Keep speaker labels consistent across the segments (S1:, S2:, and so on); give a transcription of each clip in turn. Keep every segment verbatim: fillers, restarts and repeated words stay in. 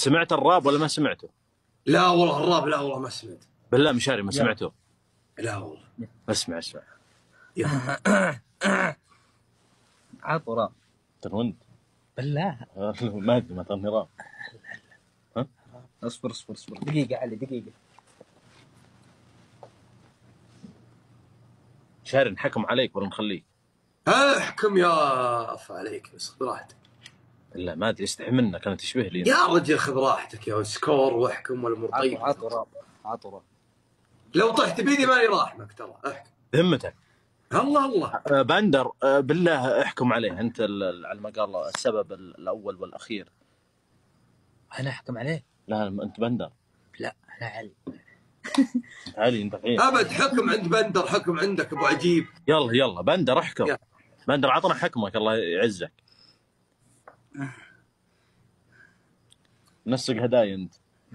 S1: سمعت الراب ولا ما سمعته؟
S2: لا والله الراب لا والله ما سمعت.
S1: بالله مشاري ما سمعته؟
S2: لا والله.
S1: اسمع اسمع.
S3: عطوا راب.
S1: ترند.
S3: بالله.
S1: ما ادري ما تغني راب.
S3: ها؟ اصبر اصبر اصبر دقيقة علي دقيقة.
S1: شاري نحكم عليك ولا نخليك؟
S2: احكم يا اف عليك بس خذ راحتك.
S1: لا ما ادري استحي منك انا تشبه لي.
S2: يا رجل خذ راحتك يا سكور واحكم ولا مرطيب.
S3: عطوا راب عطوا راب.
S2: لو طحت بيدي ماني راحمك ترى. احكم.
S1: ذمتك.
S2: الله الله.
S1: أه بندر أه بالله احكم عليه انت على ما قال السبب الاول والاخير.
S3: انا احكم عليه؟
S1: لا انت بندر.
S3: لا انا علي.
S1: علي انت فين؟
S2: ابد حكم عند بندر حكم عندك ابو عجيب.
S1: يلا يلا بندر احكم.
S2: يلا.
S1: بندر عطنا حكمك الله يعزك. منسق هدايا انت.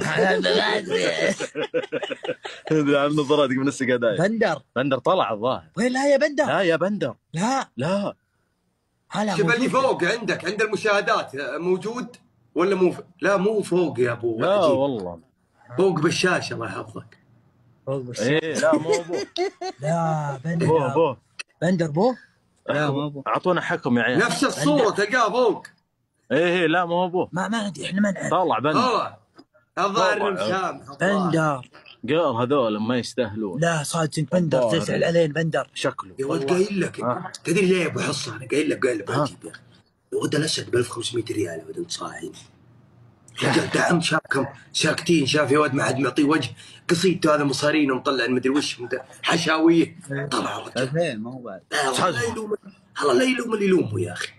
S1: على نظراتك منسق هدايا.
S3: بندر
S1: بندر طلع الظاهر.
S3: وين؟ لا يا بندر.
S1: لا يا بندر.
S3: لا
S1: لا.
S2: شوف اللي فوق عندك عند المشاهدات موجود ولا مو ف... لا مو فوق يا ابو
S1: لا
S2: عجيب.
S1: والله
S2: فوق بالشاشه الله يحفظك.
S3: فوق بالشاشه.
S1: ايه لا مو ابوه.
S3: لا بندر.
S1: بوه بوه.
S3: بندر بوه.
S1: لا مو ابوه. اعطونا حكم يا عيال.
S2: نفس الصوره تلقاه فوق.
S1: ايه ايه لا مو ابوه.
S3: ما ما ندري احنا ما نعرف.
S1: طلع بندر.
S2: هو الظاهر مسام.
S3: بندر.
S1: قال هذول ما يستاهلون.
S3: لا صادق بندر تزعل علينا بندر.
S2: شكله يا ولد قايل لك. آه. تدري ليه يا ابو حصه انا قايل لك قايل لك عجيب يا اخي. الولد الاسد ب ألف وخمسمية ريال ابدا صاحي. رجال دعم شافكم ساكتين شاف يا ولد ما حد معطيه وجه قصيدته هذا مصارين ومطلع مدري وش حشاويه طلع رجال.
S3: فين ما هو بعد.
S2: الله لا يلوم الله لا يلوم اللي يلومه يا اخي.